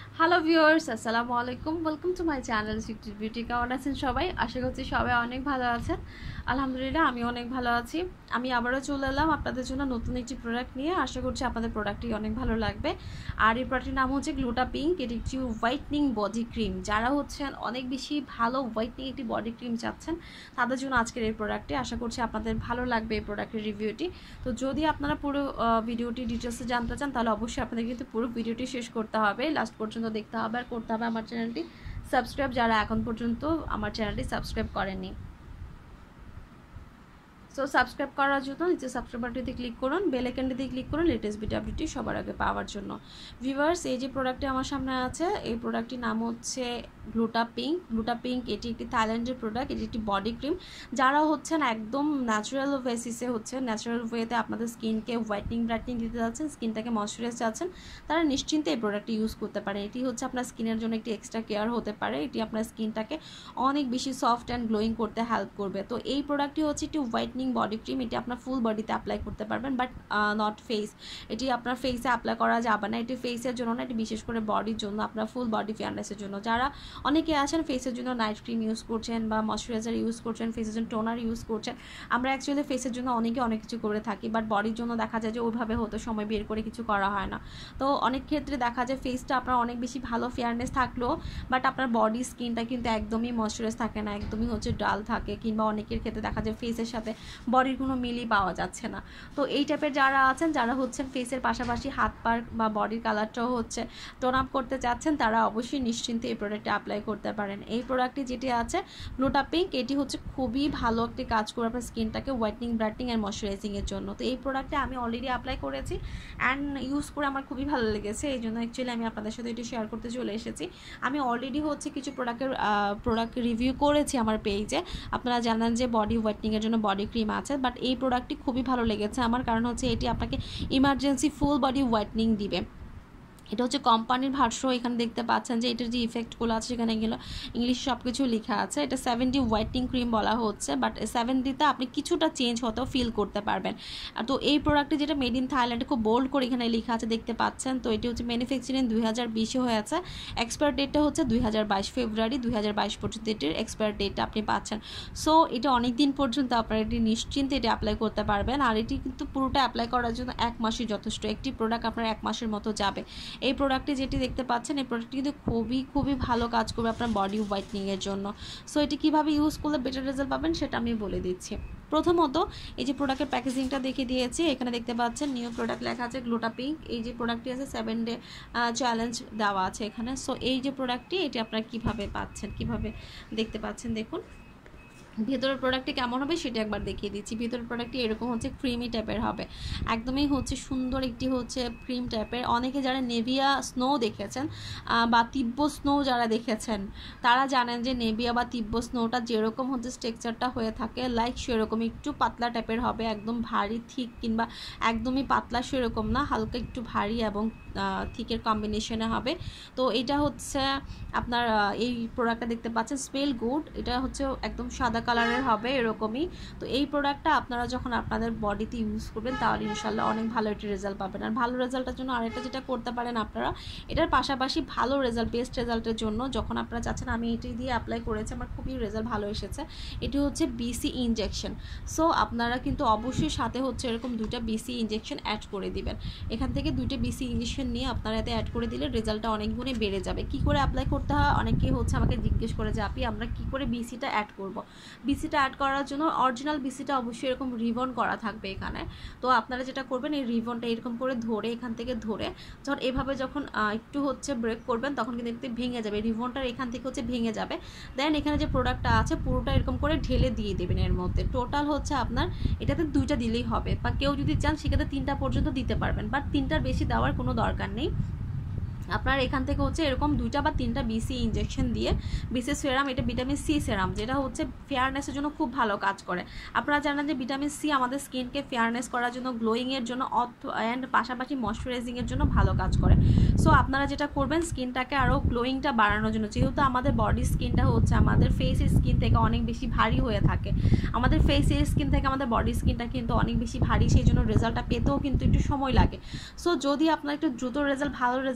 Hello viewers, আসসালামু আলাইকুম। Welcome to my channel secret beauty. কেমন আছেন সবাই? আশা করছি সবাই অনেক ভালো আছেন। আলহামদুলিল্লাহ আমি অনেক ভালো আছি। আমি আবারও চলে এলাম আপনাদের জন্য নতুন একটি প্রোডাক্ট নিয়ে। আশা করছি আপনাদের প্রোডাক্টটি অনেক ভালো লাগবে। আর এই প্রোডাক্টটির নাম হচ্ছে গ্লুটা পিঙ্ক। এটি একটি হোয়াইটনিং বডি ক্রিম। যারা হচ্ছেন অনেক বেশি ভালো হোয়াইটনিং একটি বডি ক্রিম চাচ্ছেন তাদের জন্য আজকের এই প্রোডাক্টটি। আশা করছি আপনাদের ভালো লাগবে এই প্রোডাক্টের রিভিউটি। তো যদি আপনারা পুরো ভিডিওটি ডিটেলসে জানতে চান তাহলে অবশ্যই আপনাদের কিন্তু পুরো ভিডিওটি শেষ করতে হবে, লাস্ট পর্যন্ত দেখতে হবে আর করতে হবে আমার চ্যানেলটি সাবস্ক্রাইব, যারা এখন পর্যন্ত আমার চ্যানেলটি সাবস্ক্রাইব করেননি। সো সাবস্ক্রাইব করার জন্য নিচে সাবস্ক্রাইব বাটনটিতে ক্লিক করুন, বেল আইকনটিতে ক্লিক করুন লেটেস্ট ভিডিও আপডেটটি সবার আগে পাওয়ার জন্য। ভিউয়ার্স, এই যে প্রোডাক্টটি আমার সামনে আছে এই প্রোডাক্টটির নাম হচ্ছে গ্লুটা পিঙ্ক। গ্লুটা পিঙ্ক এটি একটি থাইল্যান্ডের প্রোডাক্ট। এটি একটি বডি ক্রিম। যারা হচ্ছেন একদম ন্যাচারাল বেসিসে হচ্ছে ন্যাচারাল ওয়েতে আপনাদের স্কিনকে হোয়াইটনিং ব্রাইটনিং দিতে যাচ্ছেন, স্কিনটাকে ময়শ্চারাইজ চাচ্ছেন, তারা নিশ্চিন্তে এই প্রোডাক্টটি ইউজ করতে পারে। এটি হচ্ছে আপনার স্কিনের জন্য একটি এক্সট্রা কেয়ার হতে পারে। এটি আপনার স্কিনটাকে অনেক বেশি সফট অ্যান্ড গ্লোয়িং করতে হেল্প করবে। তো এই প্রোডাক্টটি হচ্ছে একটি হোয়াইটনিং বডি ক্রিম। এটি আপনার ফুল বডিতে অ্যাপ্লাই করতে পারবেন, বাট নট ফেস। এটি আপনার ফেসে অ্যাপ্লাই করা যাবে না। এটি ফেসের জন্য না, এটি বিশেষ করে বডির জন্য, আপনার ফুল বডি ফেয়ারনেসের জন্য। যারা অনেকে আছেন ফেসের জন্য নাইট ক্রিম ইউজ করছেন বা ময়শ্চারাইজার ইউজ করছেন, ফেসের জন্য টোনার ইউজ করছেন। আমরা অ্যাকচুয়ালি ফেসের জন্য অনেকে অনেক কিছু করে থাকি, বাট বডির জন্য দেখা যায় যে ওইভাবে হতো সময় বের করে কিছু করা হয় না। তো অনেক ক্ষেত্রে দেখা যায় ফেসটা আপনার অনেক বেশি ভালো ফেয়ারনেস থাকলেও বাট আপনার বডি স্কিনটা কিন্তু একদমই ময়শ্চারাইজ থাকে না, একদমই হচ্ছে ডাল থাকে, কিংবা অনেকের ক্ষেত্রে দেখা যায় ফেসের সাথে বডির কোনো মিলই পাওয়া যাচ্ছে না। তো এই টাইপের যারা আছেন, যারা হচ্ছেন ফেসের পাশাপাশি হাত পা বা বডির কালারটাও হচ্ছে টোন আপ করতে চাচ্ছেন, তারা অবশ্যই নিশ্চিন্তে এই প্রোডাক্টটি অ্যাপ্লাই করতে পারেন। এই প্রোডাক্টটি যেটি আছে গ্লুটা পিঙ্ক, এটি হচ্ছে খুবই ভালো একটি কাজ করে আপনার স্কিনটাকে হোয়াইটনিং ব্রাইটনিং অ্যান্ড ময়শ্চারাইজিংয়ের জন্য। তো এই প্রোডাক্টে আমি অলরেডি অ্যাপ্লাই করেছি অ্যান্ড ইউজ করে আমার খুবই ভালো লেগেছে। এই জন্য অ্যাকচুয়ালি আমি আপনাদের সাথে এটি শেয়ার করতে চলে এসেছি। আমি অলরেডি হচ্ছে কিছু প্রোডাক্ট রিভিউ করেছি আমার পেজে। আপনারা জানেন যে বডি হোয়াইটনিংয়ের জন্য বডি ক্রিম আছে, বাট এই প্রোডাক্টটি খুবই ভালো লেগেছে আমার, কারণ হচ্ছে এটি আপনাকে ইমার্জেন্সি ফুল বডি হোয়াইটনিং দিবে। এটা হচ্ছে কোম্পানির ভাষ্য। এখানে দেখতে পাচ্ছেন যে এটার যে ইফেক্টগুলো আছে সেখানে এগুলো ইংলিশ সব কিছু লেখা আছে। এটা 7D হোয়াইটনিং ক্রিম বলা হচ্ছে, বাট 7Dতে আপনি কিছুটা চেঞ্জ হতেও ফিল করতে পারবেন। তো এই প্রোডাক্টটি যেটা মেড ইন থাইল্যান্ডে খুব বোল্ড করে এখানে লেখা আছে দেখতে পাচ্ছেন। তো এটি হচ্ছে ম্যানুফ্যাকচারিং 2020-এ হয়েছে। এক্সপায়ার ডেটটা হচ্ছে 2022 ফেব্রুয়ারি 2022 পর্যন্ত এটির এক্সপায়ার ডেটটা আপনি পাচ্ছেন। সো এটা অনেক দিন পর্যন্ত আপনারা এটি নিশ্চিন্তে এটি অ্যাপ্লাই করতে পারবেন। আর এটি কিন্তু পুরোটা অ্যাপ্লাই করার জন্য 1 মাসই যথেষ্ট। একটি প্রোডাক্ট আপনার 1 মাসের মতো যাবে। এই প্রোডাক্টটি যেটি দেখতে পাচ্ছেন এই প্রোডাক্টটি কিন্তু খুবই ভালো কাজ করবে আপনার বডি হোয়াইটনিংয়ের জন্য। সো এটি কীভাবে ইউজ করলে বেটার রেজাল্ট পাবেন সেটা আমি বলে দিচ্ছি। প্রথমত এই যে প্রোডাক্টের প্যাকেজিংটা দেখে দিয়েছি, এখানে দেখতে পাচ্ছেন নিউ প্রোডাক্ট লেখা আছে গ্লুটা পিঙ্ক। এই যে প্রোডাক্টটি আছে 7 ডে চ্যালেঞ্জ দেওয়া আছে এখানে। সো এই যে প্রোডাক্টটি এটি আপনারা কীভাবে পাচ্ছেন, কীভাবে দেখতে পাচ্ছেন দেখুন। ভেতরের প্রোডাক্টটি কেমন হবে সেটা একবার দেখিয়ে দিচ্ছি। ভেতরের প্রোডাক্টটি এরকম হচ্ছে ক্রিমি টাইপের হবে, একদমই হচ্ছে সুন্দর একটি হচ্ছে ক্রিম টাইপের। অনেকে যারা নেভিয়া স্নো দেখেছেন বা তিব্বত স্নো যারা দেখেছেন তারা জানেন যে নেভিয়া বা তিব্বত স্নোটা যেরকম হচ্ছে স্ট্রাকচারটা হয়ে থাকে লাইক সেরকম একটু পাতলা টাইপের হবে, একদম ভারী থিক কিংবা একদমই পাতলা সেরকম না, হালকা একটু ভারী এবং থিকের কম্বিনেশনে হবে। তো এটা হচ্ছে আপনার এই প্রোডাক্টটা দেখতে পাচ্ছেন স্মেল গুড। এটা হচ্ছে একদম সাদা কালারের হবে এরকমই। তো এই প্রোডাক্টটা আপনারা যখন আপনাদের বডিতে ইউজ করবেন তাহলে ইনশাল্লাহ অনেক ভালো একটি রেজাল্ট পাবেন। আর ভালো রেজাল্টের জন্য আরেকটা যেটা করতে পারেন আপনারা, এটার পাশাপাশি ভালো রেজাল্ট বেস্ট রেজাল্টের জন্য যখন আপনারা চাচ্ছেন, আমি এটি দিয়ে অ্যাপ্লাই করেছি আমার খুবই রেজাল্ট ভালো এসেছে। এটি হচ্ছে বিসি ইনজেকশন। সো আপনারা কিন্তু অবশ্যই সাথে হচ্ছে এরকম 2টা বিসি ইনজেকশন অ্যাড করে দিবেন। এখান থেকে 2টা বিসি ইনজেকশন নিয়ে আপনারা এতে অ্যাড করে দিলে রেজাল্টটা অনেক গুণে বেড়ে যাবে। কি করে অ্যাপ্লাই করতে হয় অনেকেই হচ্ছে আমাকে জিজ্ঞেস করে যে আপনি আমরা কি করে বিসিটা অ্যাড করব। বিসিটা অ্যাড করার জন্য অরিজিনাল বিসিটা অবশ্যই এরকম রিবন করা থাকবে এখানে। তো আপনারা যেটা করবেন এই রিবনটা এরকম করে ধরে এখান থেকে ধরে যখন এভাবে যখন একটু হচ্ছে ব্রেক করবেন তখন কিন্তু দেখতে ভেঙে যাবে, রিবনটার এখান থেকে হচ্ছে ভেঙে যাবে। দেন এখানে যে প্রোডাক্টটা আছে পুরোটা এরকম করে ঢেলে দিয়ে দেবেন এর মধ্যে। টোটাল হচ্ছে আপনার এটাতে 2টা দিলেই হবে, বা কেউ যদি চান সেক্ষেত্রে 3টা পর্যন্ত দিতে পারবেন, বাট 3টার বেশি দেওয়ার কোনো দরকার নেই। আপনার এখান থেকে হচ্ছে এরকম 2টা বা 3টা বিসি ইনজেকশন দিয়ে বিসি সেরাম, এটা ভিটামিন সি সেরাম, যেটা হচ্ছে ফেয়ারনেসের জন্য খুব ভালো কাজ করে। আপনারা জানেন যে ভিটামিন সি আমাদের স্কিনকে ফেয়ারনেস করার জন্য, গ্লোয়িংয়ের জন্য অ্যান্ড পাশাপাশি ময়শ্চারাইজিংয়ের জন্য ভালো কাজ করে। সো আপনারা যেটা করবেন স্কিনটাকে আরও গ্লোয়িংটা বাড়ানোর জন্য, যেহেতু আমাদের বডি স্কিনটা হচ্ছে আমাদের ফেসের স্কিন থেকে অনেক বেশি ভারী হয়ে থাকে, আমাদের ফেসের স্কিন থেকে আমাদের বডি স্কিনটা কিন্তু অনেক বেশি ভারী, সেই জন্য রেজাল্টটা পেতেও কিন্তু একটু সময় লাগে। সো যদি আপনারা একটু দ্রুত রেজাল্ট ভালো রেজাল্ট চান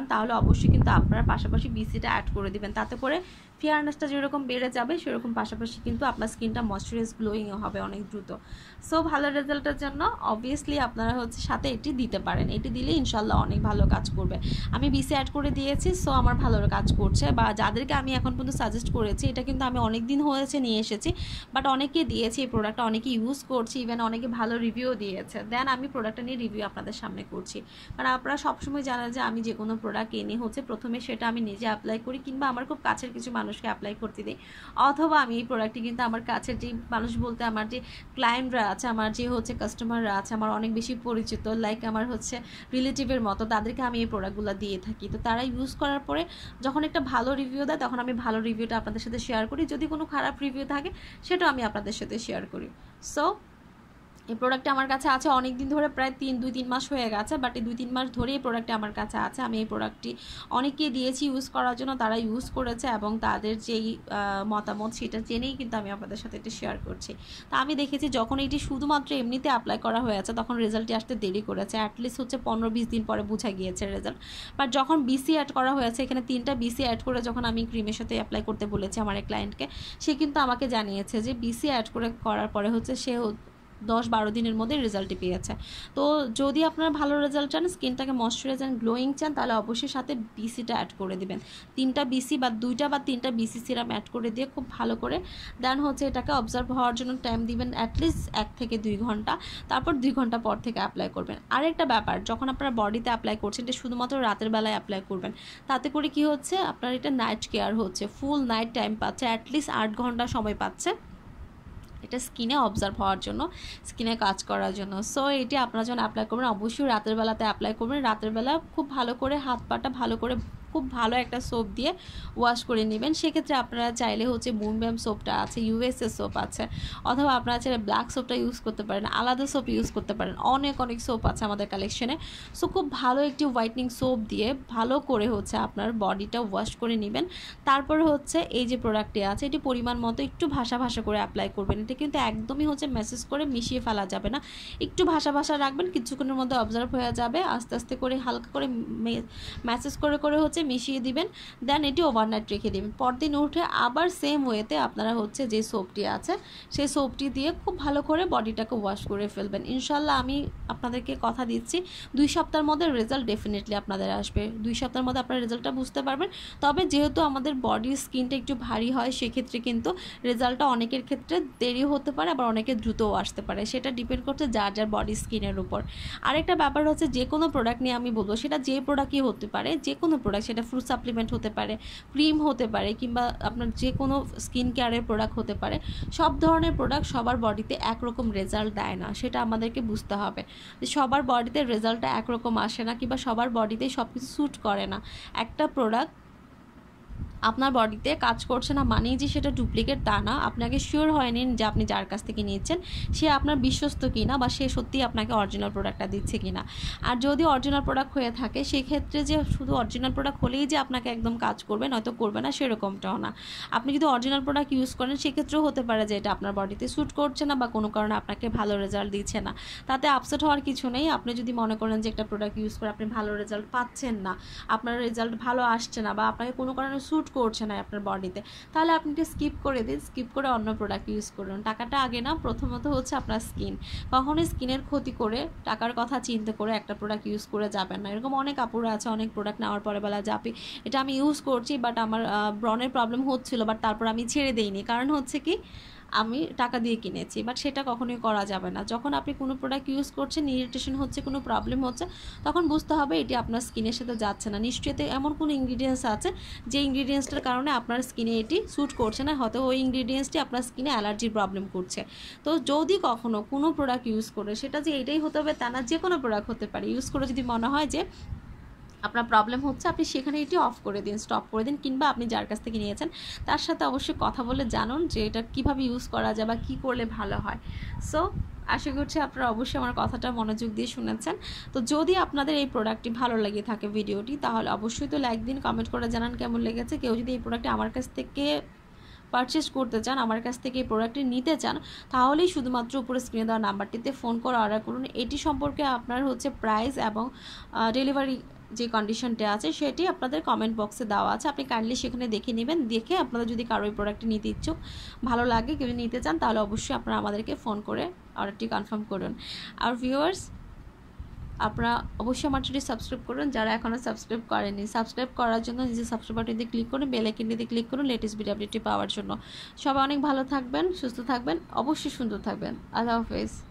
তাহলে অবশ্যই কিন্তু আপনারা পাশাপাশি বিসিটা অ্যাড করে দিবেন, তাতে করে ফেয়ারনেসটা যেরকম বেড়ে যাবে সেরকম পাশাপাশি কিন্তু আপনার স্কিনটা ময়শ্চারাইজ গ্লোয়িংও হবে অনেক দ্রুত। সো ভালো রেজাল্টের জন্য অবভিয়াসলি আপনারা হচ্ছে সাথে এটি দিতে পারেন, এটি দিলে ইনশাল্লাহ অনেক ভালো কাজ করবে। আমি বিসি অ্যাড করে দিয়েছি, সো আমার ভালো কাজ করছে, বা যাদেরকে আমি এখন পর্যন্ত সাজেস্ট করেছি, এটা কিন্তু আমি অনেক দিন হয়েছে নিয়ে এসেছি, বাট অনেকে দিয়েছি এই প্রোডাক্টটা, অনেকে ইউজ করছি, ইভেন অনেকে ভালো রিভিউ দিয়েছে, দেন আমি প্রোডাক্টটা নিয়ে রিভিউ আপনাদের সামনে করছি। কারণ আপনারা সবসময় জানেন যে আমি যে কোনো প্রোডাক্ট কিনি হচ্ছে প্রথমে সেটা আমি নিজে অ্যাপ্লাই করি, কিংবা আমার খুব কাছের কিছু মানুষকে অ্যাপ্লাই করতে দিই, অথবা আমি এই প্রোডাক্টটি কিন্তু আমার কাছের যে মানুষ বলতে আমার যে ক্লায়েন্টরা আছে, আমার যে হচ্ছে কাস্টমাররা আছে, আমার অনেক বেশি পরিচিত, লাইক আমার হচ্ছে রিলেটিভের মতো, তাদেরকে আমি এই প্রোডাক্টগুলো দিয়ে থাকি। তো তারা ইউজ করার পরে যখন একটা ভালো রিভিউ দেয় তখন আমি ভালো রিভিউটা আপনাদের সাথে শেয়ার করি, যদি কোনো খারাপ রিভিউ থাকে সেটাও আমি আপনাদের সাথে শেয়ার করি। সো এই প্রোডাক্টটা আমার কাছে আছে অনেক দিন ধরে, প্রায় 2-3 মাস হয়ে গেছে, বাট এই 2-3 মাস ধরে এই প্রোডাক্টটা আমার কাছে আছে। আমি এই প্রোডাক্টটি অনেককে দিয়েছি ইউজ করার জন্য, তারা ইউজ করেছে এবং তাদের যেই মতামত সেটা জেনেই কিন্তু আমি আপনাদের সাথে এটা শেয়ার করছি। তা আমি দেখেছি যখন এটি শুধুমাত্র এমনিতে অ্যাপ্লাই করা হয়েছে তখন রেজাল্টটি আসতে দেরি করেছে, অ্যাটলিস্ট হচ্ছে 15-20 দিন পরে বোঝা গিয়েছে রেজাল্ট। বাট যখন বিসি অ্যাড করা হয়েছে, এখানে 3টা বিসি অ্যাড করে যখন আমি ক্রিমের সাথে অ্যাপ্লাই করতে বলেছি আমার এক ক্লায়েন্টকে, সে কিন্তু আমাকে জানিয়েছে যে বিসি অ্যাড করার পরে হচ্ছে সে 10-12 দিনের মধ্যে রেজাল্টটি পেয়েছে। তো যদি আপনারা ভালো রেজাল্ট চান, স্কিনটাকে ময়শ্চারাইজ অ্যান্ড গ্লোয়িং চান, তাহলে অবশ্যই সাথে বিসিটা অ্যাড করে দিবেন। 3টা বিসি বা 2টা বা 3টা বিসি সিরাম অ্যাড করে দিয়ে খুব ভালো করে দেন হচ্ছে এটাকে অবজার্ভ হওয়ার জন্য টাইম দিবেন অ্যাটলিস্ট 1 থেকে 2 ঘন্টা, তারপর 2 ঘন্টা পর থেকে অ্যাপ্লাই করবেন। আরেকটা ব্যাপার, যখন আপনারা বডিতে অ্যাপ্লাই করছেন এটা শুধুমাত্র রাতের বেলায় অ্যাপ্লাই করবেন, তাতে করে কি হচ্ছে আপনার এটা নাইট কেয়ার হচ্ছে, ফুল নাইট টাইম পাচ্ছে, অ্যাটলিস্ট 8 ঘন্টা সময় পাচ্ছে এটা স্কিনে অবজার্ভ হওয়ার জন্য, স্কিনে কাজ করার জন্য। সো এটি আপনারা যখন অ্যাপ্লাই করবেন অবশ্যই রাতের বেলাতে অ্যাপ্লাই করবেন। রাতের বেলা খুব ভালো করে হাত পাটা ভালো করে খুব ভালো একটা সোপ দিয়ে ওয়াশ করে নেবেন। সেক্ষেত্রে আপনারা চাইলে হচ্ছে বুমব্যাম সোপটা আছে, ইউএসএ সোপ আছে, অথবা আপনারা চাইলে ব্ল্যাক সোপটা ইউজ করতে পারেন, আলাদা সোপ ইউজ করতে পারেন, অনেক সোপ আছে আমাদের কালেকশনে। সো খুব ভালো একটি হোয়াইটনিং সোপ দিয়ে ভালো করে হচ্ছে আপনার বডিটা ওয়াশ করে নেবেন। তারপর হচ্ছে এই যে প্রোডাক্টটি আছে এটি পরিমাণ মতো একটু ভাসা ভাসা করে অ্যাপ্লাই করবেন। এটা কিন্তু একদমই হচ্ছে ম্যাসেজ করে মিশিয়ে ফেলা যাবে না, একটু ভাসা ভাসা রাখবেন, কিছুক্ষণের মধ্যে অবজার্ভ হয়ে যাবে, আস্তে আস্তে করে হালকা করে ম্যাসেজ করে করে হচ্ছে মিশিয়ে দিবেন, দেন এটি ওভারনাইট রেখে দিবেন। পরদিন উঠে আবার সেম ওয়েতে আপনারা হচ্ছে যে সোপটি আছে সেই সোপটি দিয়ে খুব ভালো করে বডিটাকে ওয়াশ করে ফেলবেন। ইনশাল্লাহ আমি আপনাদেরকে কথা দিচ্ছি 2 সপ্তাহের মধ্যে রেজাল্ট ডেফিনেটলি আপনাদের আসবে, 2 সপ্তাহের মধ্যে আপনারা রেজাল্টটা বুঝতে পারবেন। তবে যেহেতু আমাদের বডির স্কিনটা একটু ভারী হয় সেক্ষেত্রে কিন্তু রেজাল্টটা অনেকের ক্ষেত্রে দেরি হতে পারে, আবার অনেকের দ্রুতও আসতে পারে, সেটা ডিপেন্ড করছে যার যার বডি স্কিনের উপর। আরেকটা ব্যাপার হচ্ছে যে কোনো প্রোডাক্ট নিয়ে আমি বলবো, সেটা যে প্রোডাক্টই হতে পারে, যে কোনো প্রোডাক্ট, সেটা ফ্রুট সাপ্লিমেন্ট হতে পারে, ক্রিম হতে পারে, কিংবা আপনার যে কোনো স্কিন কেয়ারের প্রোডাক্ট হতে পারে, সব ধরনের প্রোডাক্ট সবার বডিতে একরকম রেজাল্ট দেয় না, সেটা আমাদেরকে বুঝতে হবে যে সবার বডিতে রেজাল্টটা একরকম আসে না, কিংবা সবার বডিতে সব কিছু স্যুট করে না। একটা প্রোডাক্ট আপনার বডিতে কাজ করছে না মানেই যে সেটা ডুপ্লিকেট তা না, আপনাকে শিওর হয়ে নিন যে আপনি যার কাছ থেকে নিচ্ছেন সে আপনার বিশ্বস্ত কিনা, বা সে সত্যিই আপনাকে অরিজিনাল প্রোডাক্টটা দিচ্ছে কিনা। আর যদি অরিজিনাল প্রোডাক্ট হয়ে থাকে সেক্ষেত্রে যে শুধু অরিজিনাল প্রোডাক্ট হলেই যে আপনাকে একদম কাজ করবে নয়তো করবে না সেরকমটাও না। আপনি যদি অরিজিনাল প্রোডাক্ট ইউজ করেন সেক্ষেত্রেও হতে পারে যে এটা আপনার বডিতে স্যুট করছে না বা কোনো কারণে আপনাকে ভালো রেজাল্ট দিচ্ছে না, তাতে আপসেট হওয়ার কিছু নেই। আপনি যদি মনে করেন যে একটা প্রোডাক্ট ইউজ করে আপনি ভালো রেজাল্ট পাচ্ছেন না, আপনার রেজাল্ট ভালো আসছে না, বা আপনাকে কোনো কারণে স্যুট করছে না আপনার বডিতে, তাহলে আপনি এটা স্কিপ করে দিন, স্কিপ করে অন্য প্রোডাক্ট ইউজ করুন। টাকাটা আগে না, প্রথমত হচ্ছে আপনার স্কিন, কখনোই স্কিনের ক্ষতি করে টাকার কথা চিন্তা করে একটা প্রোডাক্ট ইউজ করে যাবেন না। এরকম অনেক আপুরা আছে অনেক প্রোডাক্ট নেওয়ার পরে বেলা যাপি এটা আমি ইউজ করছি বাট আমার ব্রণের প্রবলেম হচ্ছিল, বাট তারপর আমি ছেড়ে দিইনি, কারণ হচ্ছে কি আমি টাকা দিয়ে কিনেছি, বাট সেটা কখনোই করা যাবে না। যখন আপনি কোনো প্রোডাক্ট ইউজ করছেন, ইরিটেশন হচ্ছে, কোনো প্রবলেম হচ্ছে, তখন বুঝতে হবে এটি আপনার স্কিনের সাথে যাচ্ছে না, নিশ্চয়ই এমন কোনো ইনগ্রিডিয়েন্টস আছে যে ইনগ্রিডিয়েন্টসটার কারণে আপনার স্কিনে এটি স্যুট করছে না, হয়তো ওই ইনগ্রিডিয়েন্টসটি আপনার স্কিনে অ্যালার্জির প্রবলেম করছে। তো যদি কখনো কোনো প্রোডাক্ট ইউজ করে, সেটা যে এটাই হতে হবে তা না, যে কোনো প্রোডাক্ট হতে পারে, ইউজ করে যদি মনে হয় যে আপনার প্রবলেম হচ্ছে, আপনি সেখানে এটি অফ করে দিন, স্টপ করে দিন, কিংবা আপনি যার কাছ থেকে নিয়েছেন তার সাথে অবশ্যই কথা বলে জানুন যে এটা কীভাবে ইউজ করা যায় বা কী করলে ভালো হয়। সো আশা করছি আপনারা অবশ্যই আমার কথাটা মনোযোগ দিয়ে শুনেছেন। তো যদি আপনাদের এই প্রোডাক্টটি ভালো লেগে থাকে ভিডিওটি, তাহলে অবশ্যই তো লাইক দিন, কমেন্ট করে জানান কেমন লেগেছে। কেউ যদি এই প্রোডাক্টটি আমার কাছ থেকে পারচেস করতে চান, আমার কাছ থেকে এই প্রোডাক্টটি নিতে চান, তাহলেই শুধুমাত্র উপরে স্ক্রিনে দেওয়া নাম্বারটিতে ফোন করে অর্ডার করুন। এটি সম্পর্কে আপনার হচ্ছে প্রাইস এবং ডেলিভারি যে কন্ডিশনটা আছে সেটি আপনাদের কমেন্ট বক্সে দেওয়া আছে, আপনি কাইন্ডলি সেখানে দেখে নেবেন। দেখে আপনারা যদি কারো এই প্রোডাক্টটি নিতে ইচ্ছুক, ভালো লাগে, কেউ নিতে চান, তাহলে অবশ্যই আপনারা আমাদেরকে ফোন করে অর্ডারটি কনফার্ম করুন। আর ভিউয়ার্স, আপনারা অবশ্যই আমার চ্যানেলটি সাবস্ক্রাইব করুন যারা এখনও সাবস্ক্রাইব করেনি। সাবস্ক্রাইব করার জন্য নিজে সাবস্ক্রাইব বাটনটিতে ক্লিক করুন, বেল আইকনটিতে ক্লিক করুন লেটেস্ট ভিডিও আপডেটটি পাওয়ার জন্য। সবাই অনেক ভালো থাকবেন, সুস্থ থাকবেন, অবশ্যই সুন্দর থাকবেন। আল্লাহ হাফেজ।